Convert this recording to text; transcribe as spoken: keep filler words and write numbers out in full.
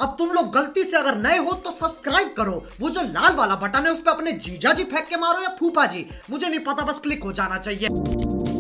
अब तुम लोग गलती से अगर नए हो तो सब्सक्राइब करो, वो जो लाल वाला बटन है उस पर अपने जीजा जी फेंक के मारो या फूफा जी, मुझे नहीं पता, बस क्लिक हो जाना चाहिए।